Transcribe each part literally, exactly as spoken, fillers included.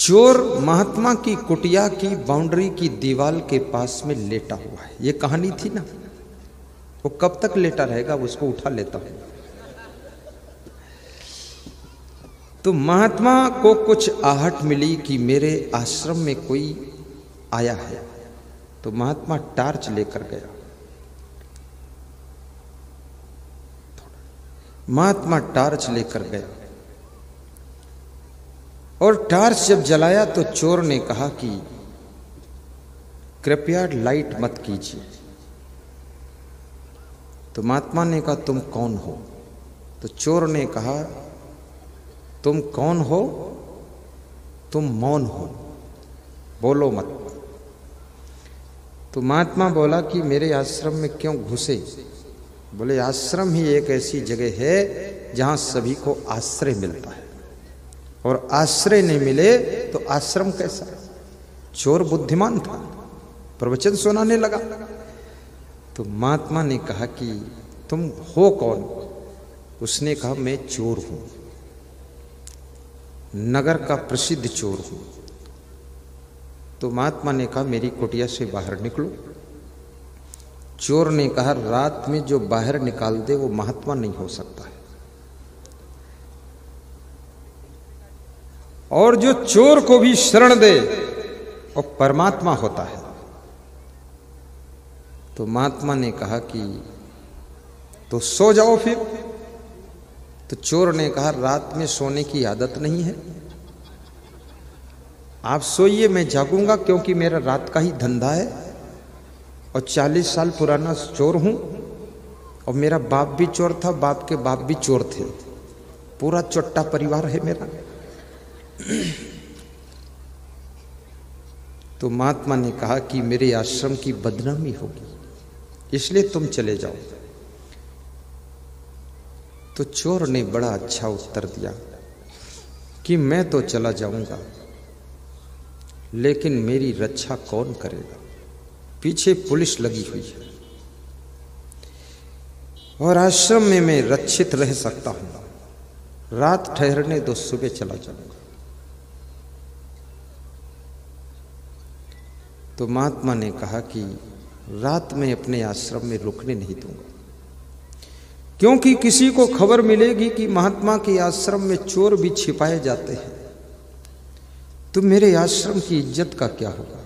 चोर महात्मा की कुटिया की बाउंड्री की दीवार के पास में लेटा हुआ है। ये कहानी थी ना, वो कब तक लेटा रहेगा, उसको उठा लेता हूं। तो महात्मा को कुछ आहट मिली कि मेरे आश्रम में कोई आया है, तो महात्मा टार्च लेकर गया। महात्मा टार्च लेकर गया और टार्च जब जलाया तो चोर ने कहा कि कृपया लाइट मत कीजिए। तो महात्मा ने कहा तुम कौन हो? तो चोर ने कहा तुम कौन हो? तुम मौन हो, बोलो मत। तो महात्मा बोला कि मेरे आश्रम में क्यों घुसे? बोले आश्रम ही एक ऐसी जगह है जहां सभी को आश्रय मिलता है, और आश्रय नहीं मिले तो आश्रम कैसा? चोर बुद्धिमान था, प्रवचन सुनाने लगा। तो महात्मा ने कहा कि तुम हो कौन? उसने कहा मैं चोर हूं, नगर का प्रसिद्ध चोर हूं। तो महात्मा ने कहा मेरी कुटिया से बाहर निकलो। चोर ने कहा रात में जो बाहर निकाल दे वो महात्मा नहीं हो सकता है, और जो चोर को भी शरण दे वो परमात्मा होता है। तो महात्मा ने कहा कि तो सो जाओ फिर। तो चोर ने कहा रात में सोने की आदत नहीं है, आप सोइए, मैं जागूंगा, क्योंकि मेरा रात का ही धंधा है और चालीस साल पुराना चोर हूं, और मेरा बाप भी चोर था, बाप के बाप भी चोर थे, पूरा चोट्टा परिवार है मेरा। तो महात्मा ने कहा कि मेरे आश्रम की बदनामी होगी, इसलिए तुम चले जाओ। तो चोर ने बड़ा अच्छा उत्तर दिया कि मैं तो चला जाऊंगा, लेकिन मेरी रक्षा कौन करेगा? पीछे पुलिस लगी हुई है, और आश्रम में मैं रक्षित रह सकता हूं। रात ठहरने दो, सुबह चला जाऊंगा। तो महात्मा ने कहा कि रात में अपने आश्रम में रुकने नहीं दूंगा, क्योंकि किसी को खबर मिलेगी कि महात्मा के आश्रम में चोर भी छिपाए जाते हैं, तो मेरे आश्रम की इज्जत का क्या होगा?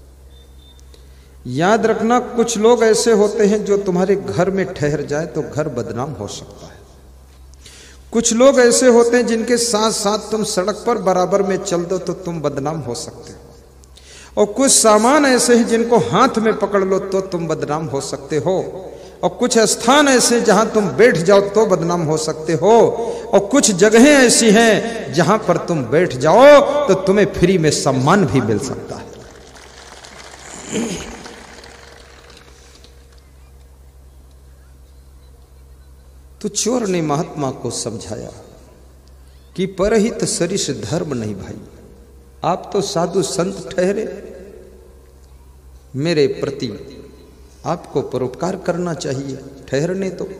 याद रखना, कुछ लोग ऐसे होते हैं जो तुम्हारे घर में ठहर जाए तो घर बदनाम हो सकता है। कुछ लोग ऐसे होते हैं जिनके साथ साथ तुम सड़क पर बराबर में चल दो तो तुम बदनाम हो सकते हो, और कुछ सामान ऐसे हैं जिनको हाथ में पकड़ लो तो तुम बदनाम हो सकते हो, और कुछ स्थान ऐसे जहां तुम बैठ जाओ तो बदनाम हो सकते हो, और कुछ जगहें ऐसी हैं जहां पर तुम बैठ जाओ तो तुम्हें फ्री में सम्मान भी मिल सकता है। तो चोर ने महात्मा को समझाया कि परहित सरिस धर्म नहीं भाई, आप तो साधु संत ठहरे, मेरे प्रति आपको परोपकार करना चाहिए, ठहरने तो।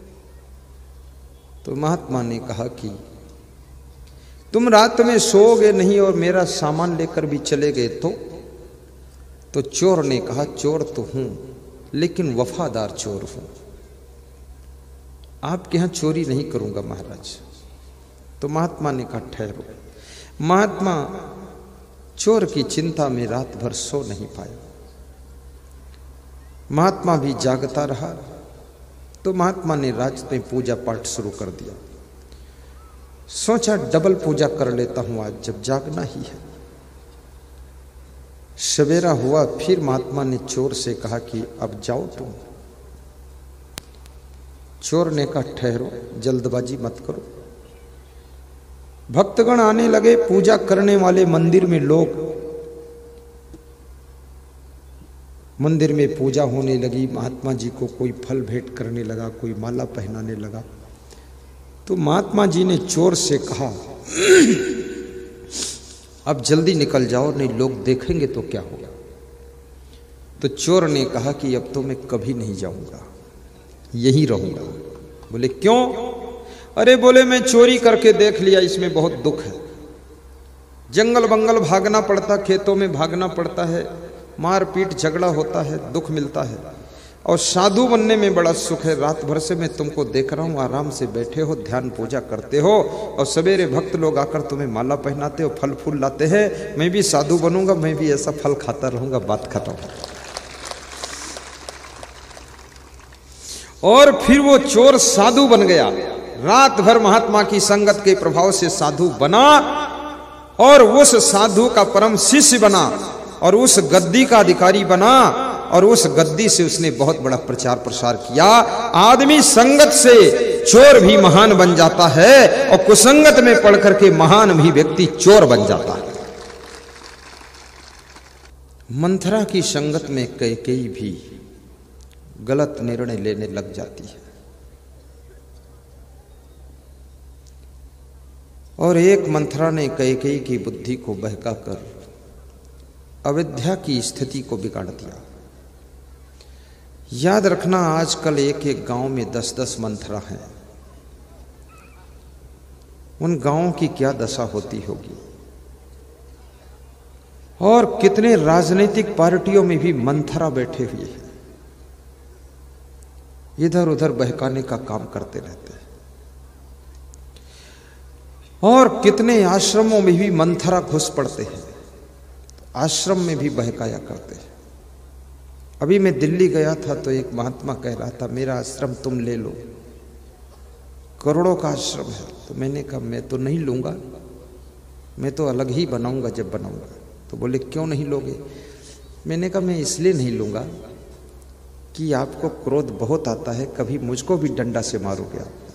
तो महात्मा ने कहा कि तुम रात में सोओगे नहीं और मेरा सामान लेकर भी चले गए तो? तो चोर ने कहा चोर तो हूं, लेकिन वफादार चोर हूं, आपके यहां चोरी नहीं करूंगा महाराज। तो महात्मा ने कहा ठहरो। महात्मा चोर की चिंता में रात भर सो नहीं पाया। महात्मा भी जागता रहा। तो महात्मा ने रात में पूजा पाठ शुरू कर दिया। सोचा डबल पूजा कर लेता हूं आज, जब जागना ही है। सवेरा हुआ, फिर महात्मा ने चोर से कहा कि अब जाओ तुम। चोर ने कहा ठहरो, जल्दबाजी मत करो। भक्तगण आने लगे, पूजा करने वाले मंदिर में लोग, मंदिर में पूजा होने लगी। महात्मा जी को कोई फल भेंट करने लगा, कोई माला पहनाने लगा। तो महात्मा जी ने चोर से कहा अब जल्दी निकल जाओ, नहीं लोग देखेंगे तो क्या होगा। तो चोर ने कहा कि अब तो मैं कभी नहीं जाऊंगा, यहीं रहूंगा। बोले क्यों? अरे बोले मैं चोरी करके देख लिया, इसमें बहुत दुख है। जंगल बंगल भागना पड़ता, खेतों में भागना पड़ता है, मारपीट झगड़ा होता है, दुख मिलता है। और साधु बनने में बड़ा सुख है। रात भर से मैं तुमको देख रहा हूँ, आराम से बैठे हो, ध्यान पूजा करते हो, और सवेरे भक्त लोग आकर तुम्हें माला पहनाते हो, फल फूल लाते हैं। मैं भी साधु बनूंगा, मैं भी ऐसा फल खाता रहूंगा, बात खत्म। और फिर वो चोर साधु बन गया, रात भर महात्मा की संगत के प्रभाव से साधु बना, और उस साधु का परम शिष्य बना, और उस गद्दी का अधिकारी बना, और उस गद्दी से उसने बहुत बड़ा प्रचार प्रसार किया। आदमी संगत से चोर भी महान बन जाता है, और कुसंगत में पड़ करके महान भी व्यक्ति चोर बन जाता है। मंथरा की संगत में कैकेयी भी गलत निर्णय लेने लग जाती है, और एक मंथरा ने कैकेयी की बुद्धि को बहकाकर अविद्या की स्थिति को बिगाड़ दिया। याद रखना, आजकल एक एक गांव में दस दस मंथरा हैं। उन गांवों की क्या दशा होती होगी। और कितने राजनीतिक पार्टियों में भी मंथरा बैठे हुए हैं, इधर उधर बहकाने का काम करते रहते हैं। और कितने आश्रमों में भी मंथरा घुस पड़ते हैं, आश्रम में भी बहकाया करते हैं। अभी मैं दिल्ली गया था तो एक महात्मा कह रहा था, मेरा आश्रम तुम ले लो, करोड़ों का आश्रम है। तो मैंने कहा मैं तो नहीं लूंगा, मैं तो अलग ही बनाऊंगा जब बनाऊंगा। तो बोले क्यों नहीं लोगे? मैंने कहा मैं इसलिए नहीं लूंगा कि आपको क्रोध बहुत आता है, कभी मुझको भी डंडा से मारोगे आप।